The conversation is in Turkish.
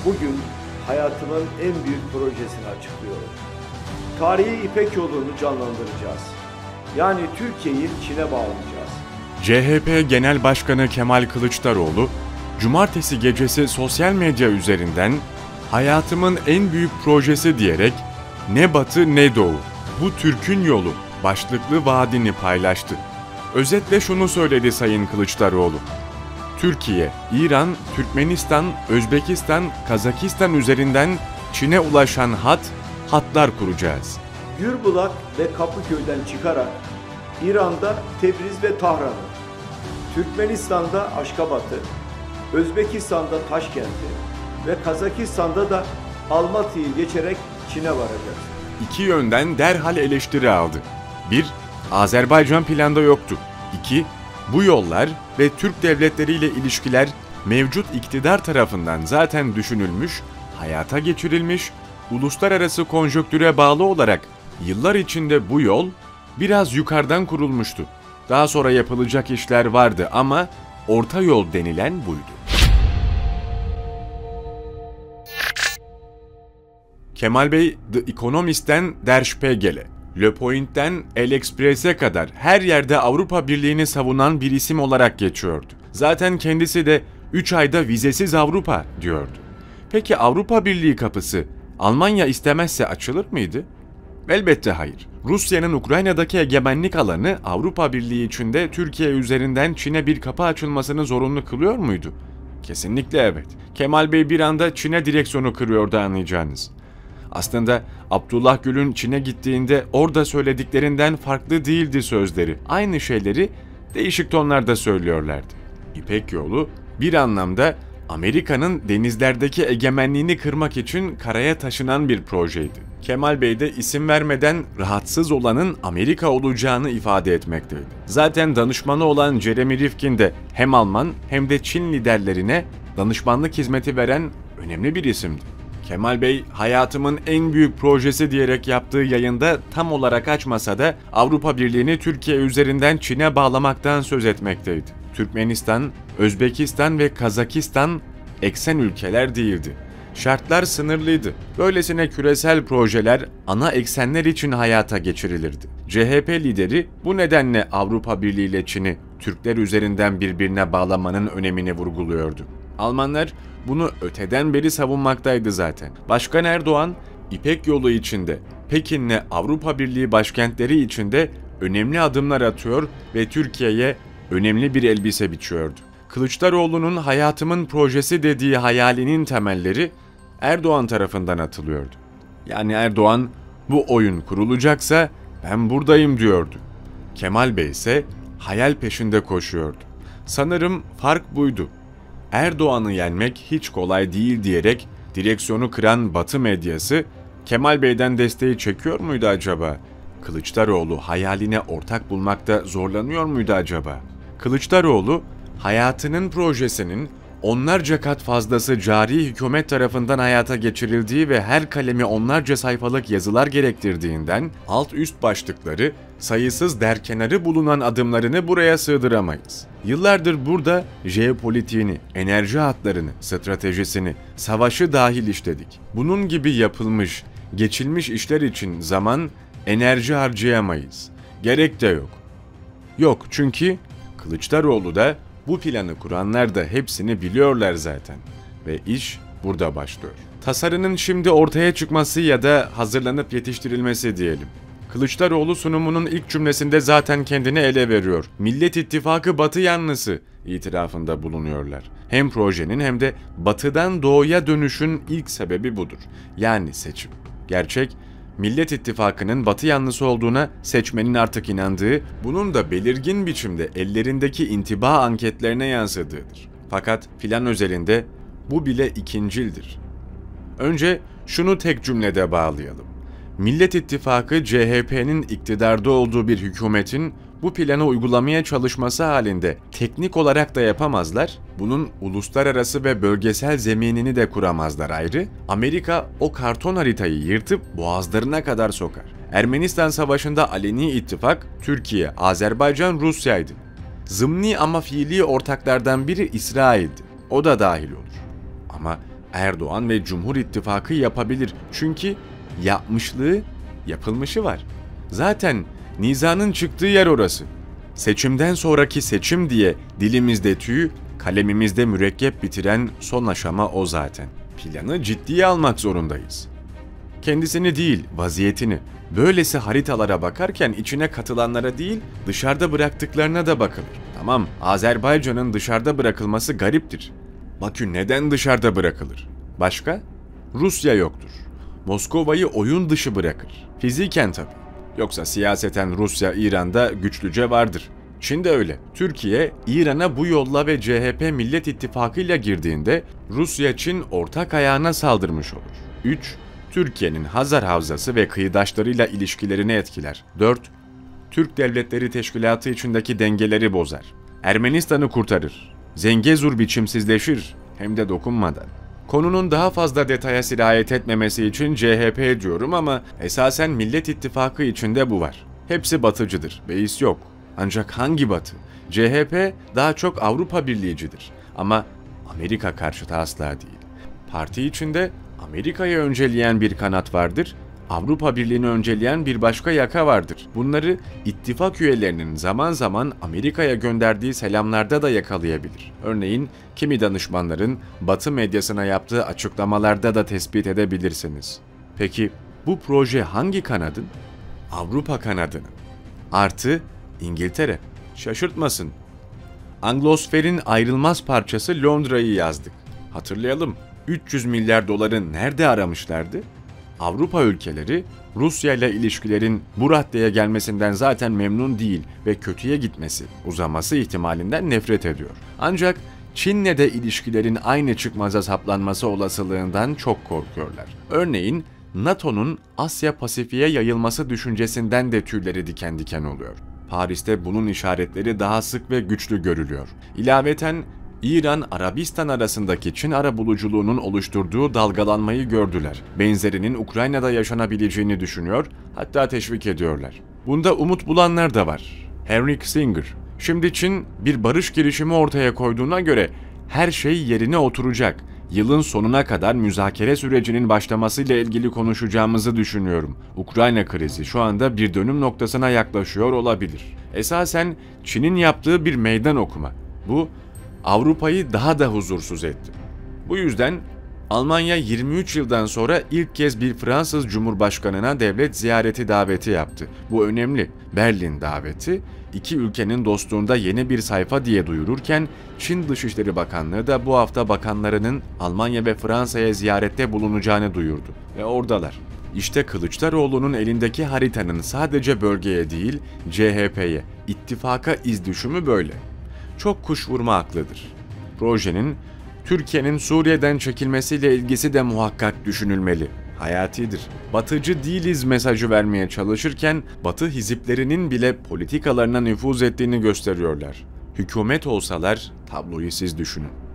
bugün hayatımın en büyük projesini açıklıyorum. Tarihi İpek yolunu canlandıracağız. Yani Türkiye'yi Çin'e bağlayacağız. CHP Genel Başkanı Kemal Kılıçdaroğlu, cumartesi gecesi sosyal medya üzerinden "Hayatımın en büyük projesi" diyerek "Ne batı ne doğu, bu Türk'ün yolu" başlıklı vaadini paylaştı. Özetle şunu söyledi Sayın Kılıçdaroğlu: Türkiye, İran, Türkmenistan, Özbekistan, Kazakistan üzerinden Çin'e ulaşan hatlar kuracağız. Gürbulak ve Kapıköy'den çıkarak İran'da Tebriz ve Tahran'ı, Türkmenistan'da Aşkabat'ı, Özbekistan'da Taşkent'i ve Kazakistan'da da Almatı'yı geçerek Çin'e varacağız. İki yönden derhal eleştiri aldı. 1. Azerbaycan planda yoktu. 2. Bu yollar ve Türk devletleriyle ilişkiler mevcut iktidar tarafından zaten düşünülmüş, hayata geçirilmiş, uluslararası konjonktüre bağlı olarak yıllar içinde bu yol biraz yukarıdan kurulmuştu. Daha sonra yapılacak işler vardı ama orta yol denilen buydu. Kemal Bey, The Economist'ten Der Spiegel'e, Le Point'ten El Express'e kadar her yerde Avrupa Birliği'ni savunan bir isim olarak geçiyordu. Zaten kendisi de 3 ayda vizesiz Avrupa diyordu. Peki Avrupa Birliği kapısı Almanya istemezse açılır mıydı? Elbette hayır. Rusya'nın Ukrayna'daki egemenlik alanı Avrupa Birliği içinde Türkiye üzerinden Çin'e bir kapı açılmasını zorunlu kılıyor muydu? Kesinlikle evet. Kemal Bey bir anda Çin'e direksiyonu kırıyordu, anlayacağınız. Aslında Abdullah Gül'ün Çin'e gittiğinde orada söylediklerinden farklı değildi sözleri. Aynı şeyleri değişik tonlarda söylüyorlardı. İpek Yolu bir anlamda Amerika'nın denizlerdeki egemenliğini kırmak için karaya taşınan bir projeydi. Kemal Bey de isim vermeden rahatsız olanın Amerika olacağını ifade etmekteydi. Zaten danışmanı olan Jeremy Rifkin de hem Alman hem de Çin liderlerine danışmanlık hizmeti veren önemli bir isimdi. Kemal Bey, "Hayatımın en büyük projesi" diyerek yaptığı yayında tam olarak açmasa da Avrupa Birliği'ni Türkiye üzerinden Çin'e bağlamaktan söz etmekteydi. Türkmenistan, Özbekistan ve Kazakistan eksen ülkeler değildi. Şartlar sınırlıydı. Böylesine küresel projeler ana eksenler için hayata geçirilirdi. CHP lideri bu nedenle Avrupa Birliği ile Çin'i Türkler üzerinden birbirine bağlamanın önemini vurguluyordu. Almanlar bunu öteden beri savunmaktaydı zaten. Başkan Erdoğan, İpek Yolu içinde, Pekin'le Avrupa Birliği başkentleri içinde önemli adımlar atıyor ve Türkiye'ye önemli bir elbise biçiyordu. Kılıçdaroğlu'nun "hayatımın projesi" dediği hayalinin temelleri Erdoğan tarafından atılıyordu. Yani Erdoğan, bu oyun kurulacaksa ben buradayım diyordu. Kemal Bey ise hayal peşinde koşuyordu. Sanırım fark buydu. Erdoğan'ı yenmek hiç kolay değil diyerek direksiyonu kıran Batı medyası Kemal Bey'den desteği çekiyor muydu acaba? Kılıçdaroğlu hayaline ortak bulmakta zorlanıyor muydu acaba? Kılıçdaroğlu, hayatının projesinin onlarca kat fazlası cari hükümet tarafından hayata geçirildiği ve her kalemi onlarca sayfalık yazılar gerektirdiğinden alt üst başlıkları, sayısız derkenarı bulunan adımlarını buraya sığdıramayız. Yıllardır burada jeopolitiğini, enerji hatlarını, stratejisini, savaşı dahil işledik. Bunun gibi yapılmış, geçilmiş işler için zaman, enerji harcayamayız. Gerek de yok. Yok, çünkü Kılıçdaroğlu da bu planı kuranlar da hepsini biliyorlar zaten ve iş burada başlıyor. Tasarının şimdi ortaya çıkması ya da hazırlanıp yetiştirilmesi diyelim. Kılıçdaroğlu sunumunun ilk cümlesinde zaten kendini ele veriyor. Millet İttifakı Batı yanlısı itirafında bulunuyorlar. Hem projenin hem de Batı'dan Doğu'ya dönüşün ilk sebebi budur. Yani seçim. Gerçek, Millet İttifakı'nın Batı yanlısı olduğuna seçmenin artık inandığı, bunun da belirgin biçimde ellerindeki intibah anketlerine yansıdığıdır. Fakat plan özelinde bu bile ikincildir. Önce şunu tek cümlede bağlayalım. Millet İttifakı, CHP'nin iktidarda olduğu bir hükümetin bu planı uygulamaya çalışması halinde teknik olarak da yapamazlar, bunun uluslararası ve bölgesel zeminini de kuramazlar ayrı. Amerika o karton haritayı yırtıp boğazlarına kadar sokar. Ermenistan Savaşı'nda aleni ittifak Türkiye, Azerbaycan, Rusya'ydı. Zımni ama fiili ortaklardan biri İsrail'di. O da dahil olur. Ama Erdoğan ve Cumhur İttifakı yapabilir. Çünkü yapmışlığı, yapılmışı var. Zaten nizanın çıktığı yer orası. Seçimden sonraki seçim diye dilimizde tüy, kalemimizde mürekkep bitiren son aşama o zaten. Planı ciddiye almak zorundayız. Kendisini değil, vaziyetini. Böylesi haritalara bakarken içine katılanlara değil, dışarıda bıraktıklarına da bakılır. Tamam, Azerbaycan'ın dışarıda bırakılması gariptir. Bakü neden dışarıda bırakılır? Başka? Rusya yoktur. Moskova'yı oyun dışı bırakır. Fiziken tabii. Yoksa siyaseten Rusya, İran'da güçlüce vardır. Çin de öyle. Türkiye, İran'a bu yolla ve CHP Millet İttifakı ile girdiğinde Rusya-Çin ortak ayağına saldırmış olur. 3. Türkiye'nin Hazar Havzası ve kıyıdaşlarıyla ilişkilerini etkiler. 4. Türk Devletleri Teşkilatı içindeki dengeleri bozar. Ermenistan'ı kurtarır. Zengezur biçimsizleşir, hem de dokunmadan. Konunun daha fazla detaya sirayet etmemesi için CHP diyorum ama esasen Millet İttifakı içinde bu var. Hepsi batıcıdır, beis yok. Ancak hangi batı? CHP daha çok Avrupa Birliği'cidir ama Amerika karşıtı asla değil. Parti içinde Amerika'yı önceleyen bir kanat vardır, Avrupa Birliği'ni önceleyen bir başka yaka vardır. Bunları ittifak üyelerinin zaman zaman Amerika'ya gönderdiği selamlarda da yakalayabilir. Örneğin kimi danışmanların Batı medyasına yaptığı açıklamalarda da tespit edebilirsiniz. Peki bu proje hangi kanadın? Avrupa kanadının. Artı İngiltere. Şaşırtmasın. Anglosferin ayrılmaz parçası Londra'yı yazdık. Hatırlayalım. 300 milyar doları nerede aramışlardı? Avrupa ülkeleri Rusya ile ilişkilerin bu raddeye gelmesinden zaten memnun değil ve kötüye gitmesi, uzaması ihtimalinden nefret ediyor. Ancak Çin'le de ilişkilerin aynı çıkmaza saplanması olasılığından çok korkuyorlar. Örneğin NATO'nun Asya Pasifik'e yayılması düşüncesinden de tüyleri diken diken oluyor. Paris'te bunun işaretleri daha sık ve güçlü görülüyor. İlaveten İran-Arabistan arasındaki Çin arabuluculuğunun oluşturduğu dalgalanmayı gördüler. Benzerinin Ukrayna'da yaşanabileceğini düşünüyor, hatta teşvik ediyorlar. Bunda umut bulanlar da var. Henry Kissinger. Şimdi Çin bir barış girişimi ortaya koyduğuna göre her şey yerine oturacak. Yılın sonuna kadar müzakere sürecinin başlamasıyla ilgili konuşacağımızı düşünüyorum. Ukrayna krizi şu anda bir dönüm noktasına yaklaşıyor olabilir. Esasen Çin'in yaptığı bir meydan okuma. Bu Avrupa'yı daha da huzursuz etti. Bu yüzden Almanya 23 yıldan sonra ilk kez bir Fransız Cumhurbaşkanı'na devlet ziyareti daveti yaptı. Bu önemli. Berlin daveti, iki ülkenin dostluğunda yeni bir sayfa diye duyururken, Çin Dışişleri Bakanlığı da bu hafta bakanlarının Almanya ve Fransa'ya ziyarette bulunacağını duyurdu. Ve oradalar. İşte Kılıçdaroğlu'nun elindeki haritanın sadece bölgeye değil, CHP'ye, ittifaka iz düşümü böyle. Çok kuş vurma aklıdır. Projenin Türkiye'nin Suriye'den çekilmesiyle ilgisi de muhakkak düşünülmeli. Hayatidir. Batıcı değiliz mesajı vermeye çalışırken Batı hiziplerinin bile politikalarına nüfuz ettiğini gösteriyorlar. Hükümet olsalar tabloyu siz düşünün.